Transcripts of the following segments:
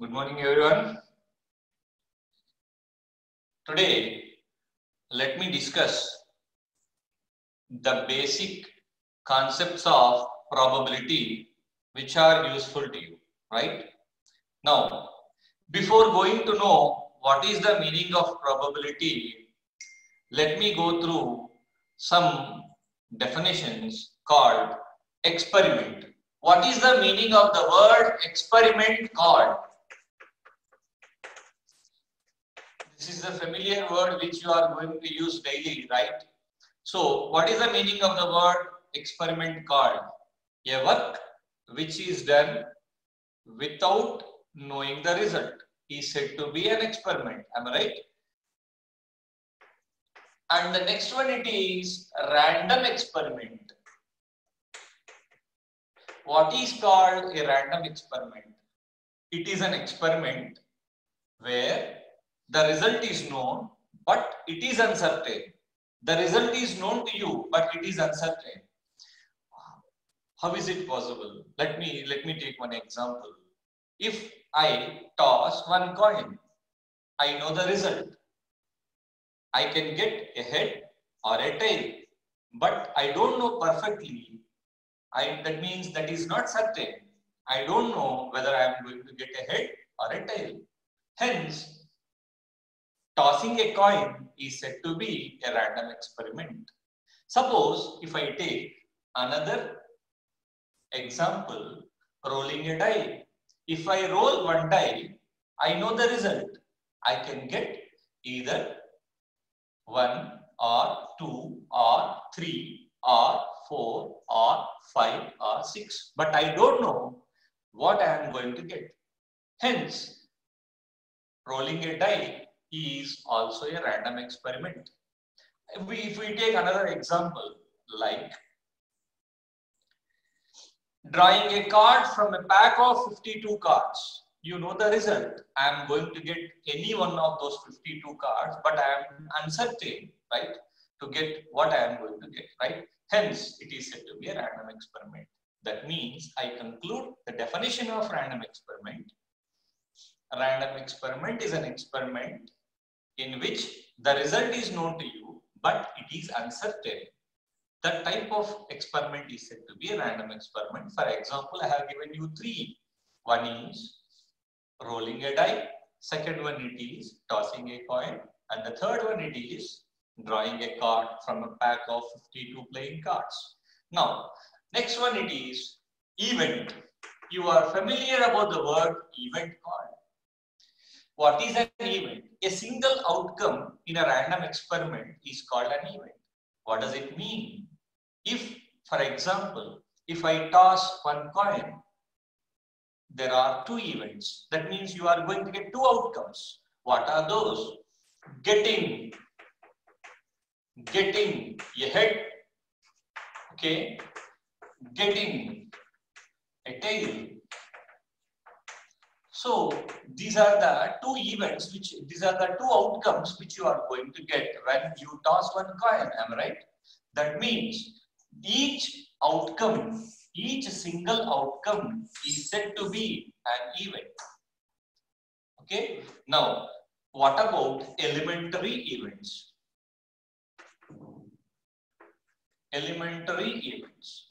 Good morning, everyone. Today, let me discuss the basic concepts of probability which are useful to you, right? Now, before going to know what is the meaning of probability, let me go through some definitions called experiment. What is the meaning of the word experiment called? This is a familiar word which you are going to use daily, right? So, what is the meaning of the word experiment called? A work which is done without knowing the result is said to be an experiment. Am I right? And the next one, it is random experiment. What is called a random experiment? It is an experiment where the result is known, but it is uncertain. The result is known to you, but it is uncertain. How is it possible? Let me take one example. If I toss one coin, I know the result. I can get a head or a tail, but I don't know perfectly. That means that is not certain. I don't know whether I am going to get a head or a tail. Hence, tossing a coin is said to be a random experiment. Suppose if I take another example, rolling a die. If I roll one die, I know the result. I can get either 1 or 2 or 3 or 4 or 5 or 6. But I don't know what I am going to get. Hence, rolling a die is also a random experiment. If we take another example, like drawing a card from a pack of 52 cards, you know the result. I am going to get any one of those 52 cards, but I am uncertain, right, to get what I am going to get, right? Hence, it is said to be a random experiment. That means I conclude the definition of random experiment. A random experiment is an experiment in which the result is known to you, but it is uncertain. That type of experiment is said to be a random experiment. For example, I have given you 3. One is rolling a die, second one it is tossing a coin, and the third one it is drawing a card from a pack of 52 playing cards. Now, next one it is event. You are familiar about the word event card. What is an event? A single outcome in a random experiment is called an event. What does it mean? If, for example, if I toss one coin, there are 2 events. That means you are going to get 2 outcomes. What are those? Getting a head, okay, getting a tail. So these are the 2 events, these are the 2 outcomes which you are going to get when you toss one coin. Am I right? That means each outcome, each single outcome is said to be an event. Okay. Now, what about elementary events? Elementary events.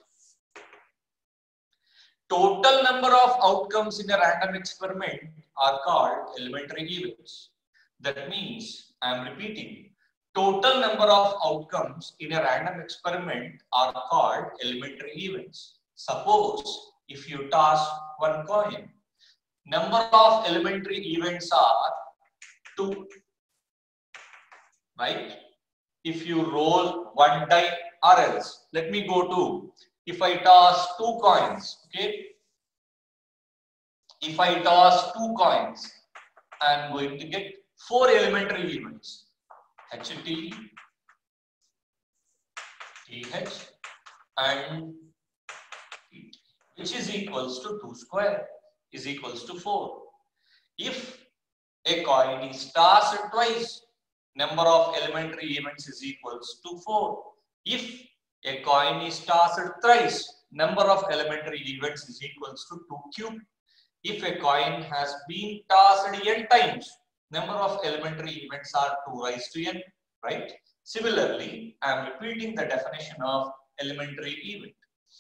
Total number of outcomes in a random experiment are called elementary events. That means, I am repeating, total number of outcomes in a random experiment are called elementary events. Suppose if you toss one coin, number of elementary events are 2, right? If you roll one die, or else, let me go to, if I toss 2 coins, okay? If I toss 2 coins, I am going to get 4 elementary events. HT, TH, and T, which is equals to 2 square is equals to 4. If a coin is tossed twice, number of elementary events is equals to 4. If a coin is tossed thrice, number of elementary events is equals to 2 cube. if a coin has been tossed n times, number of elementary events are 2 raised to n, right? Similarly, I am repeating the definition of elementary event.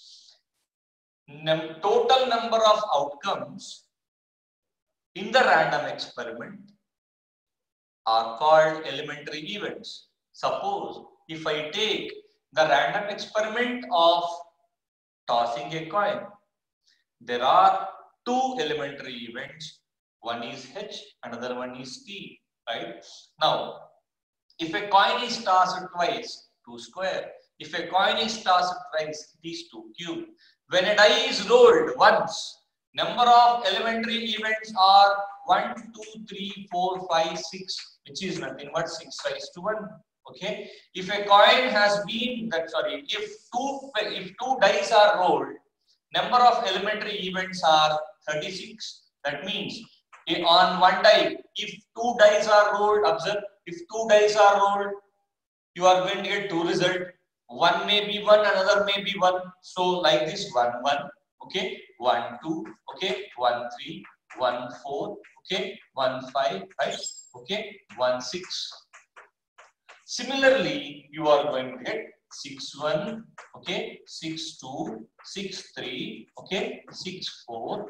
Total number of outcomes in the random experiment are called elementary events. Suppose if I take the random experiment of tossing a coin, there are 2 elementary events. One is H, another one is T, right? Now, if a coin is tossed twice, 2 square. If a coin is tossed twice, it is 2 cube. When a die is rolled once, number of elementary events are 1, 2, 3, 4, 5, 6, which is nothing but 6 raised to 1. Okay. If a coin has been if two dice are rolled, number of elementary events are 36. That means on one die, if 2 dice are rolled, observe, if 2 dice are rolled, you are going to get 2 results. One may be 1, another may be 1. So like this, 1, 1, okay, 1, 2, okay, 1, 3, 1, 4, okay, 1, 5, right, okay, 1, 6. Similarly, you are going to get 6, 1, okay, 6, 2, 6, 3, okay, 6, 4,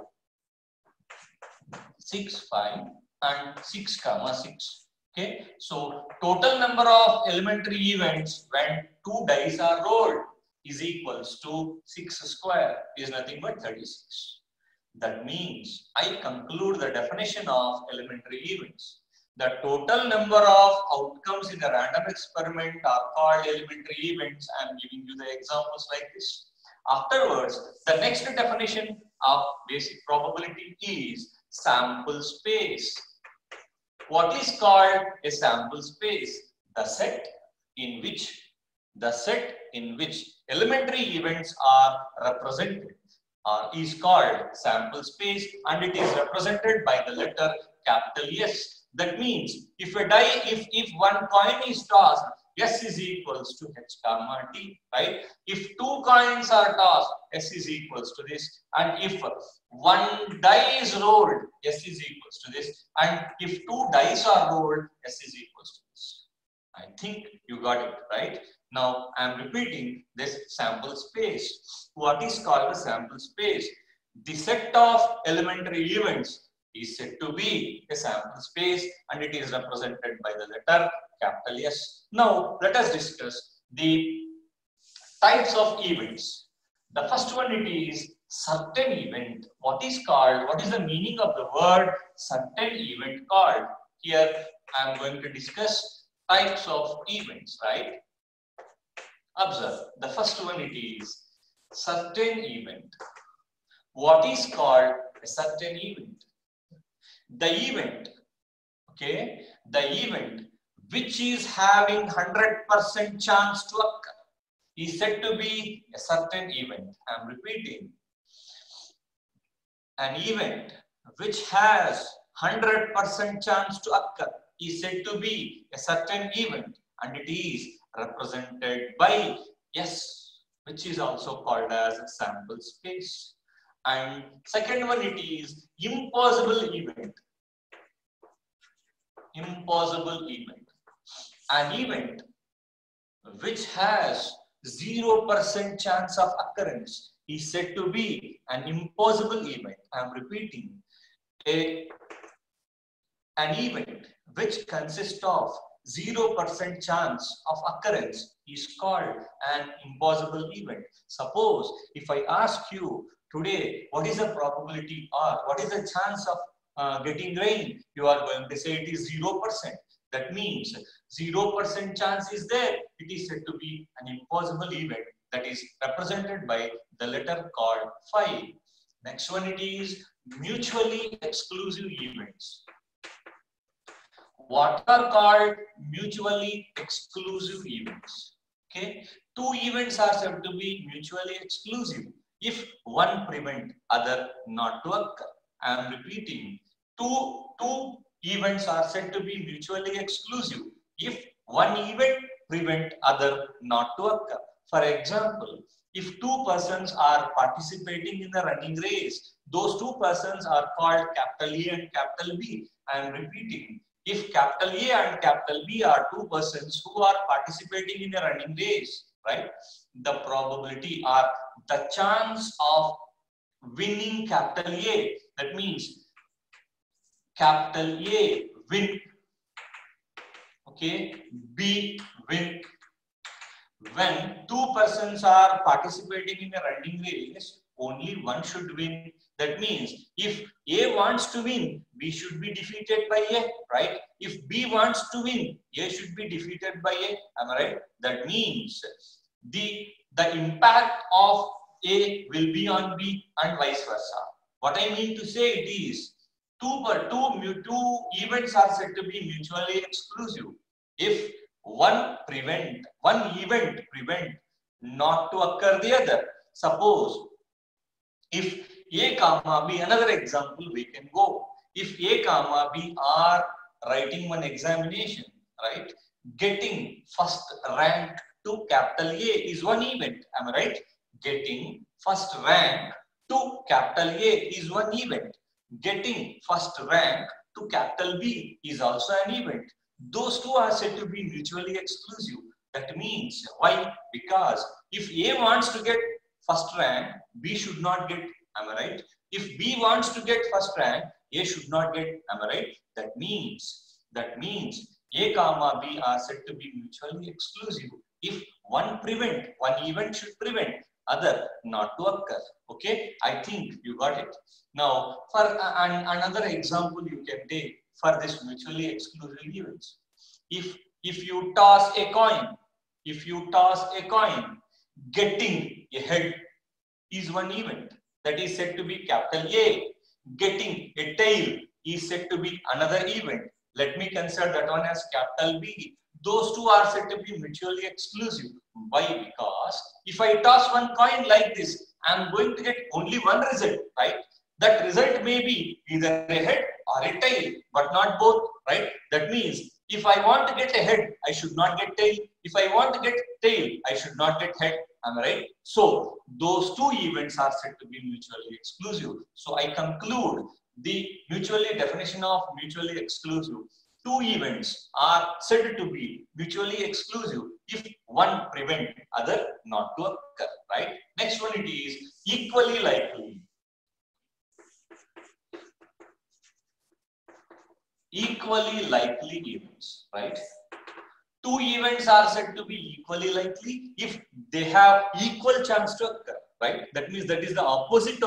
6, 5, and 6, 6. Okay, so total number of elementary events when 2 dice are rolled is equals to 6 square, is nothing but 36. That means I conclude the definition of elementary events. The total number of outcomes in a random experiment are called elementary events. I am giving you the examples like this. Afterwards, the next definition of basic probability is sample space. What is called a sample space? The set in which elementary events are represented is called sample space, and it is represented by the letter capital S. That means if one coin is tossed, S is equals to H comma T, right? If 2 coins are tossed, S is equals to this, and if 1 die is rolled, S is equals to this, and if 2 dice are rolled, S is equals to this. I think you got it, right? Now I am repeating this sample space. What is called a sample space? The set of elementary events is said to be a sample space, and it is represented by the letter capital S. Now let us discuss the types of events. The first one, it is certain event. What is the meaning of the word certain event called? Here I am going to discuss types of events, right? Observe, the first one, it is certain event. What is called a certain event? The event, okay, the event which is having 100% chance to occur is said to be a certain event. I am repeating. An event which has 100% chance to occur is said to be a certain event, and it is represented by S, which is also called as a sample space. And second one, it is impossible event. Impossible event. An event which has 0% chance of occurrence is said to be an impossible event. I am repeating. An event which consists of 0% chance of occurrence is called an impossible event. Suppose if I ask you today, what is the probability or what is the chance of getting rain? You are going to say it is 0%. That means 0% chance is there. It is said to be an impossible event, that is represented by the letter called phi. Next one, it is mutually exclusive events. What are called mutually exclusive events? Okay, 2 events are said to be mutually exclusive if one prevent other not to occur. I am repeating. Two events are said to be mutually exclusive if one event prevent other not to occur. For example, if 2 persons are participating in a running race, those two persons are called capital A and capital B. I am repeating. If capital A and capital B are two persons who are participating in a running race, right? The probability or the chance of winning capital A, that means capital A win, okay, B win. When two persons are participating in a running race, only one should win. That means if A wants to win, B should be defeated by A, right? If B wants to win, A should be defeated by A. Am I right? That means the impact of A will be on B and vice versa. What I mean to say it is two events are said to be mutually exclusive. If one event prevent not to occur the other. Suppose if A comma B, another example we can go. If A comma B are writing one examination, right? Getting first rank to capital A is one event. Am I right? Getting first rank to capital A is one event. Getting first rank to capital B is also an event. Those two are said to be mutually exclusive. That means why? Because if A wants to get first rank, B should not get. Am I right? If B wants to get first rank, A should not get. Am I right? That means A comma B are said to be mutually exclusive. If one event should prevent other not to occur. Okay, I think you got it. Now, for another example you can take for this mutually exclusive events. If you toss a coin, getting a head is one event. That is said to be capital A. Getting a tail is said to be another event. Let me consider that one as capital B. Those two are said to be mutually exclusive. Why? Because if I toss one coin like this, I am going to get only one result, right? That result may be either a head or a tail, but not both, right? That means if I want to get a head, I should not get tail. If I want to get tail, I should not get head. Am I right? So those two events are said to be mutually exclusive. So I conclude the definition of mutually exclusive. Two events are said to be mutually exclusive if one prevent other not to occur, right? Next one, it is equally likely. Equally likely events, right? Two events are said to be equally likely if they have equal chance to occur, right? That means that is the opposite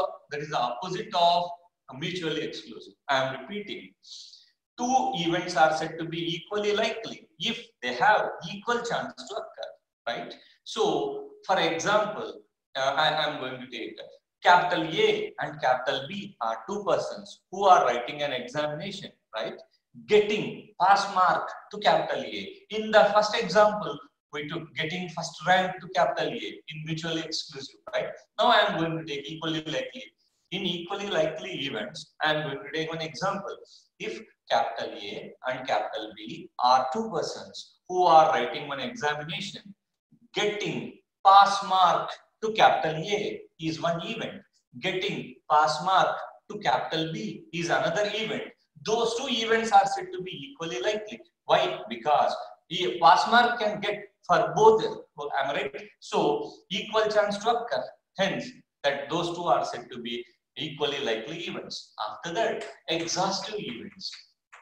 of mutually exclusive. I am repeating. Two events are said to be equally likely if they have equal chance to occur, right? So, for example, I am going to take capital A and capital B are two persons who are writing an examination, right? Getting pass mark to capital A. In the first example, we took getting first rank to capital A in mutually exclusive, right? Now I am going to take equally likely. In equally likely events, I am going to take one example. If capital A and capital B are two persons who are writing one examination, getting pass mark to capital A is one event. Getting pass mark to capital B is another event. Those two events are said to be equally likely. Why? Because pass mark can get for both. Am I right? So equal chance to occur. Hence, that those two are said to be equally likely events. After that, exhaustive events.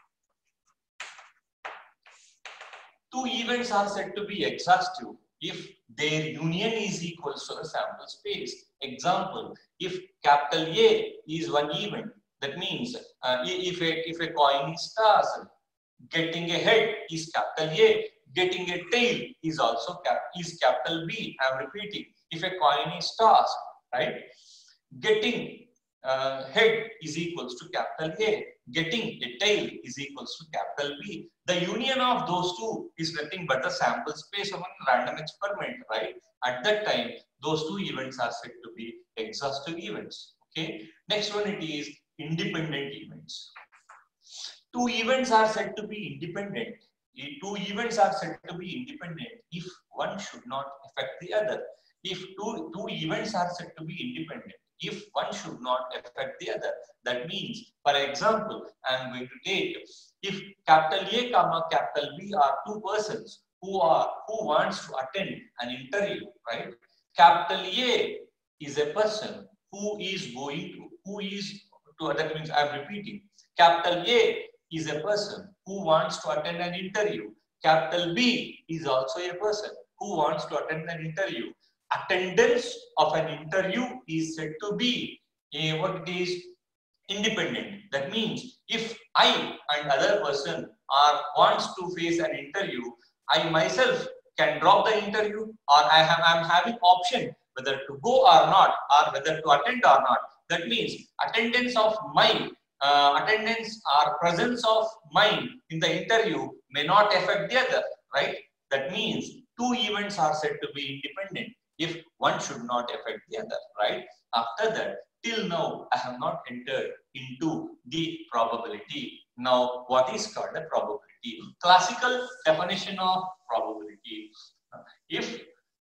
Two events are said to be exhaustive if their union is equal to the sample space. Example, if capital A is one event, that means if a coin is tossed, getting a head is capital A, getting a tail is also capital B. I am repeating. If a coin is tossed, right, getting head is equals to capital A, getting a tail is equals to capital B. The union of those two is nothing but the sample space of a random experiment, right? At that time, those two events are said to be exhaustive events. Okay. Next one, it is independent events. Two events are said to be independent. Two events are said to be independent if one should not affect the other. If two events are said to be independent, if one should not affect the other. That means, for example, I am going to take, if capital A comma capital B are two persons who wants to attend an interview, right? Capital A is a person who is that means I am repeating. Capital A is a person who wants to attend an interview. Capital B is also a person who wants to attend an interview. Attendance of an interview is said to be what it is, independent. That means if I and other person wants to face an interview, I myself can drop the interview, or I am having option whether to go or not, or whether to attend or not. That means attendance of mine, attendance or presence of mine in the interview may not affect the other, right? That means two events are said to be independent if one should not affect the other, right? After that, till now, I have not entered into the probability. Now, what is called a probability? Classical definition of probability. If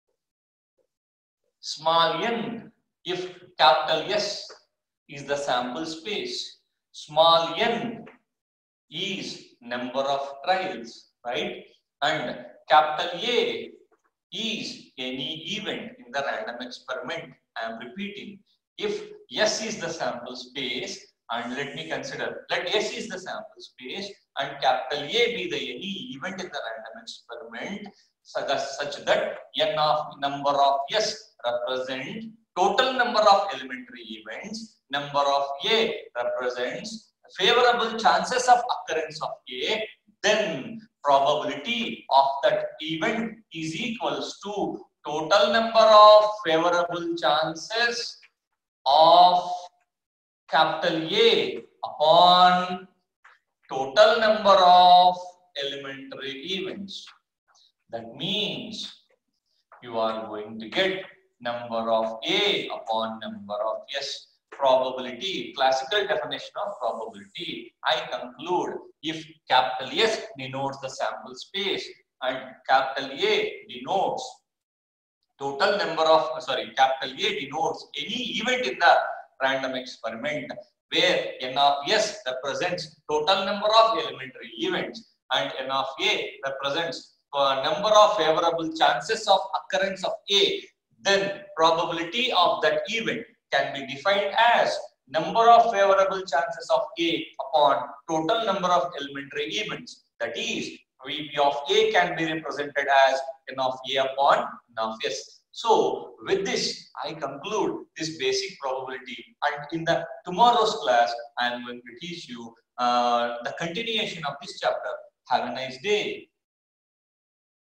small n, if capital S is the sample space, small n is number of trials, right? And capital A is any event in the random experiment. I am repeating. If S is the sample space, and let me consider, let S is the sample space and capital A be the any event in the random experiment, such that n of number of S represent total number of elementary events, number of A represents favorable chances of occurrence of A, then probability of that event is equals to total number of favorable chances of capital A upon total number of elementary events. That means you are going to get number of A upon number of S. Probability, classical definition of probability. I conclude if capital S denotes the sample space and capital A denotes total number of, capital A denotes any event in the random experiment where n of S represents total number of elementary events and n of A represents number of favorable chances of occurrence of A, then probability of that event can be defined as number of favorable chances of A upon total number of elementary events. That is, VP of A can be represented as n of A upon n of S. So, with this, I conclude this basic probability, and in the tomorrow's class, I am going to teach you the continuation of this chapter. Have a nice day.